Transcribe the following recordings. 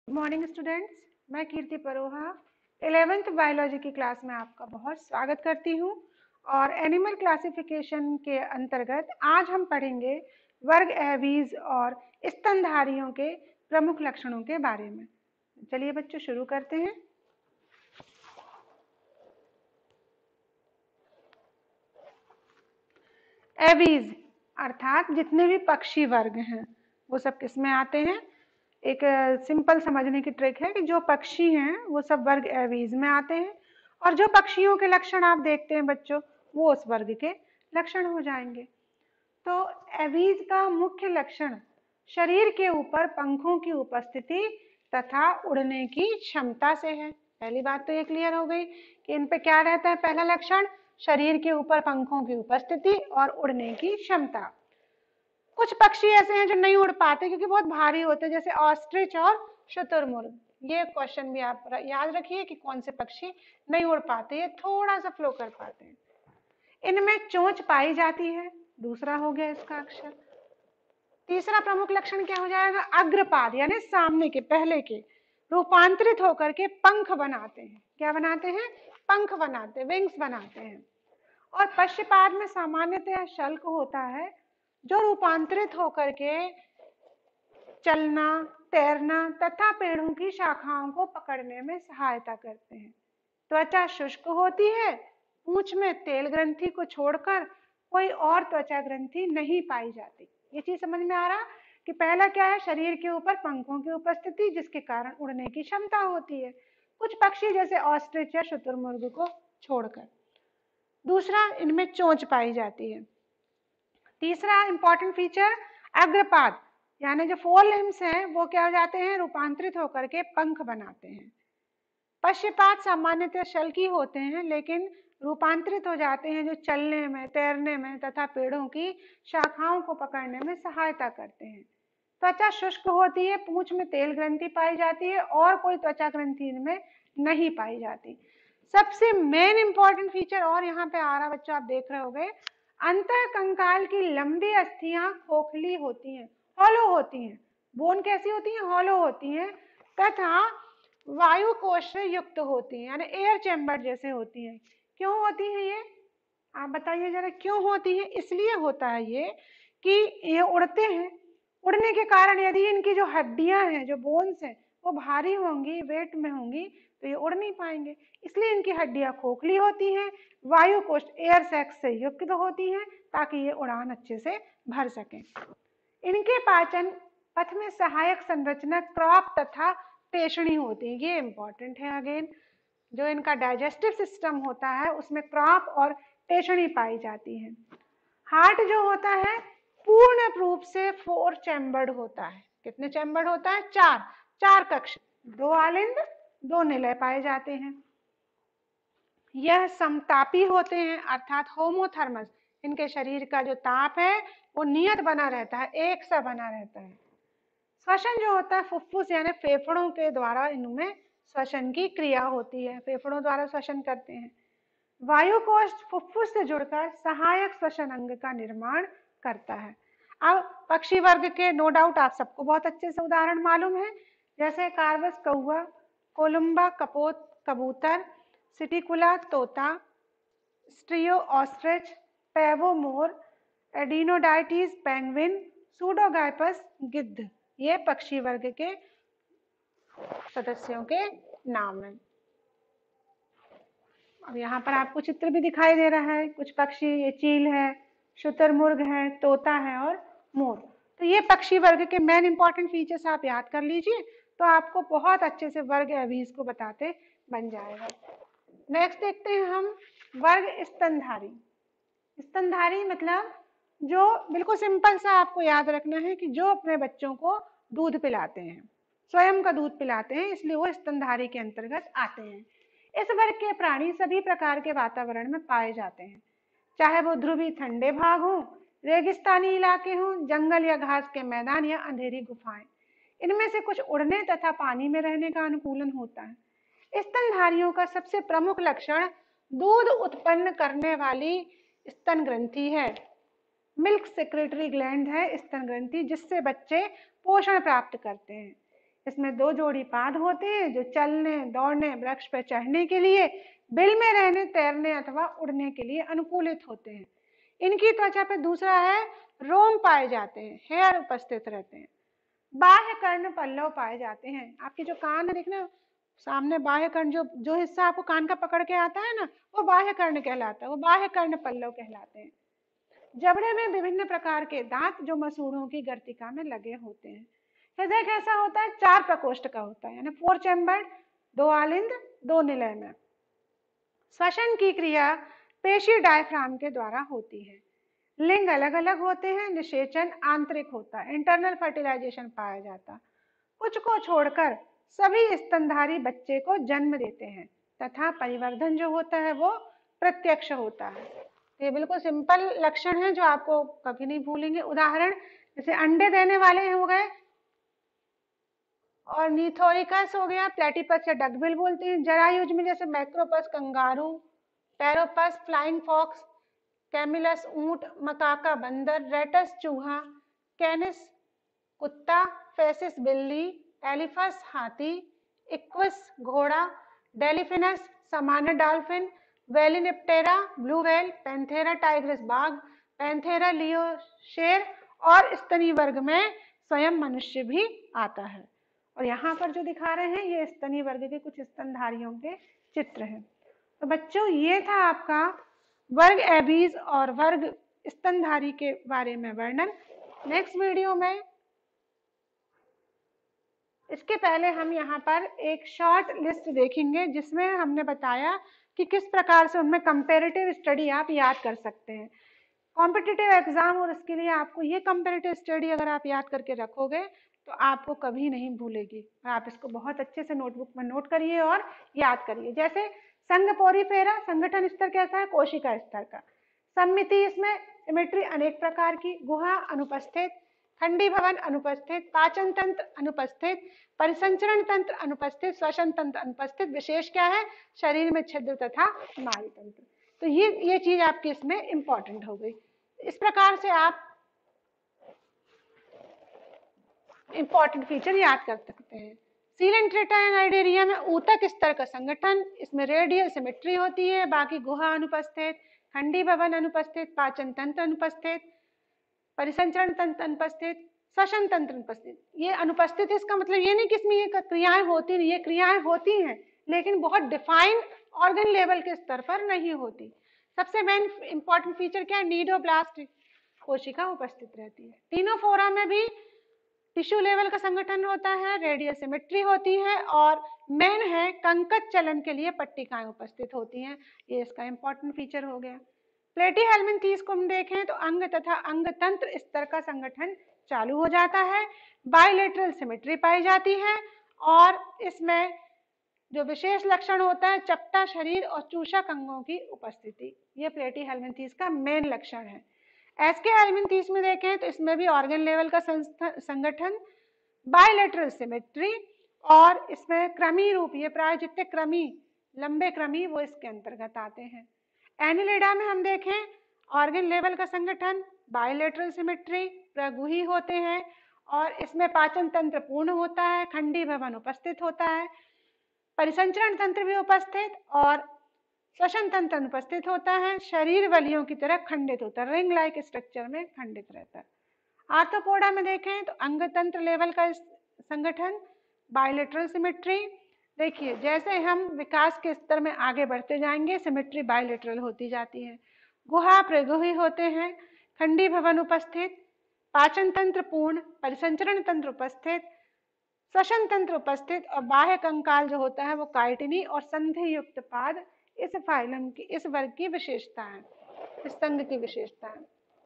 Good morning students. मैं कीर्ति Paroha 11th biology की class में आपका बहुत स्वागत करती हूँ। और एनिमल क्लासिफिकेशन के अंतर्गत आज हम पढ़ेंगे वर्ग एवीज और स्तनधारियों के प्रमुख लक्षणों के बारे में। चलिए बच्चों शुरू करते हैं। एवीज अर्थात जितने भी पक्षी वर्ग हैं वो सब किस में आते हैं। एक सिंपल समझने की ट्रिक है कि जो पक्षी हैं वो सब वर्ग एवीज में आते हैं और जो पक्षियों के लक्षण आप देखते हैं बच्चों वो उस वर्ग के लक्षण हो जाएंगे। तो एवीज का मुख्य लक्षण शरीर के ऊपर पंखों की उपस्थिति तथा उड़ने की क्षमता से है। पहली बात तो ये क्लियर हो गई कि इन पे क्या रहता है। पहला लक्षण शरीर के ऊपर पंखों की उपस्थिति और उड़ने की क्षमता। कुछ पक्षी ऐसे हैं जो नहीं उड़ पाते क्योंकि बहुत भारी होते हैं, जैसे ऑस्ट्रिच और शुतुरमुर्ग। ये क्वेश्चन भी आप याद रखिए कि कौन से पक्षी नहीं उड़ पाते, ये थोड़ा सा फ्लो कर पाते हैं। इनमें चोंच पाई जाती है, दूसरा हो गया इसका अक्षर। तीसरा प्रमुख लक्षण क्या हो जाएगा, अग्रपाद यानी सामने के पहले के रूपांतरित होकर के पंख बनाते हैं। क्या बनाते हैं, पंख बनाते, विंग्स बनाते हैं। और पश्चपाद में सामान्यतः शल्क होता है जो रूपांतरित होकर के चलना, तैरना तथा पेड़ों की शाखाओं को पकड़ने में सहायता करते हैं। त्वचा शुष्क होती है, पूंछ में तेल ग्रंथि को छोड़कर कोई और त्वचा ग्रंथि नहीं पाई जाती। ये चीज समझ में आ रहा कि पहला क्या है, शरीर के ऊपर पंखों की उपस्थिति जिसके कारण उड़ने की क्षमता होती है कुछ पक्षी जैसे ऑस्ट्रिच या शुतुरमुर्ग को छोड़कर। दूसरा, इनमें चोंच पाई जाती है। तीसरा इंपॉर्टेंट फीचर अग्रपाद यानी जो फोर लिम्स हैं वो क्या हो जाते हैं, रूपांतरित होकर के पंख बनाते हैं। पश्चपाद सामान्यतः शल्की होते हैं लेकिन रूपांतरित हो जाते हैं जो चलने में, तैरने में तथा पेड़ों की शाखाओं को पकड़ने में सहायता करते हैं। त्वचा शुष्क होती है, पूंछ में तेल ग्रंथि पाई जाती है और कोई त्वचा ग्रंथि इनमें नहीं पाई जाती। सबसे मेन इंपॉर्टेंट फीचर और यहाँ पे आ रहा बच्चों, आप देख रहे होंगे, अंतर कंकाल की लंबी अस्थियां खोखली होती हैं, हॉलो होती हैं। बोन कैसी होती हैं, हॉलो होती हैं तथा वायु कोश से युक्त होती हैं यानी एयर चैम्बर जैसे होती हैं। क्यों होती हैं ये, आप बताइए जरा क्यों होती है। इसलिए होता है ये कि ये उड़ते हैं, उड़ने के कारण यदि इनकी जो हड्डियां हैं, जो बोन्स हैं, वो भारी होंगी, वेट में होंगी तो ये उड़ नहीं पाएंगे। इसलिए इनकी हड्डियां खोखली होती हैं, वायु कोश एयर सैक्स से युक्त होती हैं ताकि ये उड़ान अच्छे से भर सकें। इनके पाचन पथ में सहायक संरचना क्रॉप तथा पेशणी होती है। ये इंपॉर्टेंट है अगेन, जो इनका डाइजेस्टिव सिस्टम होता है उसमें क्रॉप और पेशणी पाई जाती है। हार्ट जो होता है पूर्ण रूप से 4 चैम्बर्ड होता है। कितने चैम्बर्ड होता है, 4 4 कक्ष, 2 आलिंद 2 निलय पाए जाते हैं। यह समतापी होते हैं अर्थात होमोथर्मस। इनके शरीर का जो ताप है वो नियत बना रहता है, एक सा बना रहता है। श्वसन जो होता है फुफ्फुस यानी फेफड़ों के द्वारा इनमें श्वसन की क्रिया होती है, फेफड़ों द्वारा श्वसन करते हैं। वायु कोश फुफ्फुस से जुड़कर सहायक श्वसन अंग का निर्माण करता है। अब पक्षी वर्ग के नो डाउट आप सबको बहुत अच्छे से उदाहरण मालूम है, जैसे कार्वस कौवा, कोलुम्बा कपोत कबूतर, सिटिकुला तोता, स्ट्रियो ऑस्ट्रिच, पैवो मोर, एडिनोडाइटिस पेंगुइन, सूडोगाइपस गिद्ध। ये पक्षी वर्ग के सदस्यों के नाम हैं। अब यहाँ पर आपको चित्र भी दिखाई दे रहा है, कुछ पक्षी, ये चील है, शुतुरमुर्ग है, तोता है और मोर। तो ये पक्षी वर्ग के मेन इंपॉर्टेंट फीचर्स आप याद कर लीजिए तो आपको बहुत अच्छे से वर्ग एवीज को बताते बन जाएगा। नेक्स्ट देखते हैं हम वर्ग स्तनधारी। स्तनधारी मतलब जो बिल्कुल सिंपल सा आपको याद रखना है कि जो अपने बच्चों को दूध पिलाते हैं, स्वयं का दूध पिलाते हैं, इसलिए वो स्तनधारी के अंतर्गत आते हैं। इस वर्ग के प्राणी सभी प्रकार के वातावरण में पाए जाते हैं, चाहे वो ध्रुवी ठंडे भाग हों, रेगिस्तानी इलाके हों, जंगल या घास के मैदान या अंधेरी गुफाएं। इनमें से कुछ उड़ने तथा पानी में रहने का अनुकूलन होता है। स्तनधारियों का सबसे प्रमुख लक्षण दूध उत्पन्न करने वाली स्तन ग्रंथि है। मिल्क सेक्रेटरी ग्लैंड है स्तन ग्रंथि, जिससे बच्चे पोषण प्राप्त करते हैं। इसमें 2 जोड़ी पाद होते हैं जो चलने, दौड़ने, वृक्ष पर चढ़ने के लिए, बिल में रहने, तैरने अथवा उड़ने के लिए अनुकूलित होते हैं। इनकी त्वचा पर दूसरा है रोम पाए जाते हैं, हेयर उपस्थित रहते हैं। बाह्य कर्ण पल्लव पाए जाते हैं। आपके जो कान है देखना सामने, बाह्य कर्ण जो जो हिस्सा आपको कान का पकड़ के आता है ना, वो बाह्य कर्ण कहलाता है, वो बाह्य कर्ण पल्लव कहलाते हैं। जबड़े में विभिन्न प्रकार के दांत जो मसूड़ों की गर्तिका में लगे होते हैं। हृदय कैसा होता है? 4 प्रकोष्ठ का होता है, यानी 4 चैम्बर्ड, 2 आलिंद, 2 निलय में। श्वसन की क्रिया पेशी डायफ्राम के द्वारा होती है। लिंग अलग अलग होते हैं। निषेचन आंतरिक होता है, इंटरनल फर्टिलाइजेशन पाया जाता। कुछ को छोड़कर सभी स्तनधारी बच्चे को जन्म देते हैं तथा परिवर्धन जो होता है वो प्रत्यक्ष होता है। ये बिल्कुल सिंपल लक्षण है जो आपको कभी नहीं भूलेंगे। उदाहरण जैसे अंडे देने वाले हो गए, और नीथोरिकस हो गया, प्लेटिपस या डकबिल बोलते हैं। जरायुज में जैसे मैक्रोपस कंगारू, पैरोपस फ्लाइंग फॉक्स, कैमिलस ऊंट, मकाका बंदर, रेटस चूहा, कैनिस कुत्ता, फेसिस बिल्ली, एलिफस हाथी, इक्विस घोड़ा, डेलिफिनस सामान्य डॉल्फिन, वेलिनिप्टेरा ब्लू व्हेल, पैंथेरा टाइग्रिस बाघ, पैंथेरा लियो शेर, और स्तनी वर्ग में स्वयं मनुष्य भी आता है। और यहाँ पर जो दिखा रहे हैं ये स्तनी वर्ग के कुछ स्तनधारियों के चित्र हैं। तो बच्चों ये था आपका वर्ग एबीज और वर्ग स्तनधारी के बारे में वर्णन। नेक्स्ट वीडियो में, इसके पहले हम यहाँ पर एक शॉर्ट लिस्ट देखेंगे जिसमें हमने बताया कि किस प्रकार से उनमें कंपैरेटिव स्टडी आप याद कर सकते हैं। कॉम्पिटिटिव एग्जाम और उसके लिए आपको ये कंपैरेटिव स्टडी अगर आप याद करके रखोगे तो आपको कभी नहीं भूलेगी। आप इसको बहुत अच्छे से नोटबुक में नोट करिए और याद करिए। जैसे संघ पोरीफेरा, संगठन स्तर कैसा है? कोशिका स्तर का। सम्मिति, इसमें सिमेट्री अनेक प्रकार की। गुहा अनुपस्थित, खंडी भवन अनुपस्थित, पाचन तंत्र अनुपस्थित, परिसंचरण तंत्र अनुपस्थित, श्वसन तंत्र अनुपस्थित। विशेष क्या है? शरीर में छिद्र तथा स्नायु तंत्र। तो ये चीज आपकी इसमें इंपॉर्टेंट हो गई। इस प्रकार से आप इंपॉर्टेंट फीचर याद कर सकते हैं। सीलेंट्रेटा एंड आइडेरिया में ऊतक स्तर का संगठन, इसमें रेडियल सिमेट्री होती है। बाकी गुहा अनुपस्थित, खंडी भवन अनुपस्थित, पाचन तंत्र अनुपस्थित, परिसंचरण तंत्र अनुपस्थित, श्वसन तंत्र अनुपस्थित। ये अनुपस्थित, इसका मतलब ये नहीं कि इसमें ये क्रियाएं होती नहीं, ये क्रियाएं होती हैं लेकिन बहुत डिफाइंड ऑर्गन लेवल के स्तर पर नहीं होती। सबसे मेन इंपॉर्टेंट फीचर क्या है? नीडोब्लास्ट कोशिका उपस्थित रहती है। तीनों फोरा में भी टिश्यू लेवल का संगठन होता है, रेडियल सिमेट्री होती है, और मेन है कंकच चलन के लिए पट्टिकाएं उपस्थित होती हैं। ये इसका इंपॉर्टेंट फीचर हो गया। प्लेटीहेल्मिन्थीस को हम देखें तो अंग तथा अंग तंत्र स्तर का संगठन चालू हो जाता है। बायलेटरल सिमेट्री पाई जाती है, और इसमें जो विशेष लक्षण होता है चपटा शरीर और चूषक अंगों की उपस्थिति, ये प्लेटीहेल्मिन्थीस का मेन लक्षण है। एसके हेल्मिन्थीस में देखें तो इसमें भी ऑर्गन लेवल का संगठन, बायलेटरल सिमेट्री, और इसमें क्रमी रूप, ये प्राय जितने क्रमी लंबे क्रमी वो इसके अंतर्गत आते हैं। एनिलिडा में हम देखें ऑर्गन लेवल का संगठन, बायलेटरल सिमेट्री, प्रगुही होते हैं, और इसमें पाचन तंत्र पूर्ण होता है, खंडी भवन उपस्थित होता है, परिसंचरण तंत्र भी उपस्थित, और श्वसन तंत्र अनुपस्थित होता है। शरीर वलियों की तरह खंडित होता है, रिंग लाइक स्ट्रक्चर में खंडित रहता है। आर्थ्रोपोडा में देखें तो अंग तंत्र लेवल का संगठन, बायलेटरल सिमेट्री। देखिए जैसे हम विकास के स्तर में आगे बढ़ते जाएंगे सिमेट्री बायलेटरल होती जाती है। गुहा प्रगुही होते हैं, खंडी भवन उपस्थित, पाचन तंत्र पूर्ण, परिसंचरण तंत्र उपस्थित, श्वसन तंत्र उपस्थित, और बाह्य कंकाल जो होता है वो काइटिनी और संधि युक्त पाद इस फाइलम की, इस वर्ग की विशेषता है, इस संघ की विशेषता है।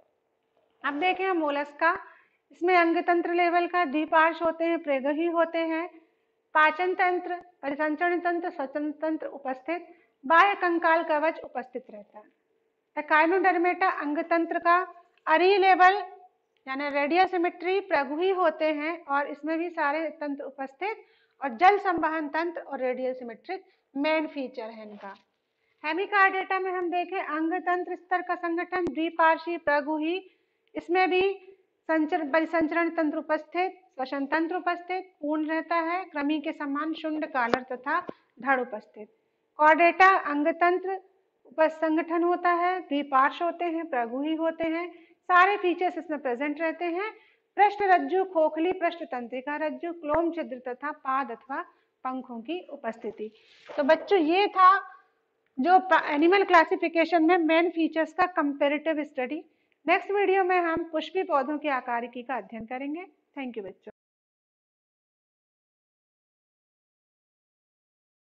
अब देखें हम मोलस्का, इसमें अंग तंत्र लेवल का द्विपार्श्व होते हैं, प्रेगही होते हैं, पाचन तंत्र, परिसंचरण तंत्र, श्वसन तंत्र उपस्थित, बाह्य कंकाल कवच उपस्थित रहता है। एकाइनोडर्मेटा अंग तंत्र का अरी लेवल यानी रेडियल सिमेट्री, प्रगुही होते हैं, और इसमें भी सारे तंत्र उपस्थित, और जल संवहन तंत्र और रेडियल सिमेट्रिक मेन फीचर है इनका। हेमिकार्डेटा में हम देखें अंग तंत्र स्तर का संगठन, द्विपार्श्वी प्रगुही, इसमें भी परिसंचरण तंत्र उपस्थित, श्वसन तंत्र उपस्थित, पूर्ण रहता है, कृमि के समान शुंड, कॉलर तथा धड़ उपस्थित। कॉर्डेटा अंग तंत्र उपसंगठन होता है, द्विपार्श्व होते हैं, प्रगुही होते हैं, सारे फीचर्स इसमें प्रेजेंट रहते हैं। पृष्ठ रज्जु, खोखली पृष्ठ तंत्रिका रज्जु, क्लोम छिद्र तथा पाद अथवा पंखों की उपस्थिति। तो बच्चों ये था जो एनिमल क्लासिफिकेशन में मेन फीचर्स का कंपैरेटिव स्टडी। नेक्स्ट वीडियो में हम पुष्पी पौधों की आकारिकी का अध्ययन करेंगे। थैंक यू बच्चों।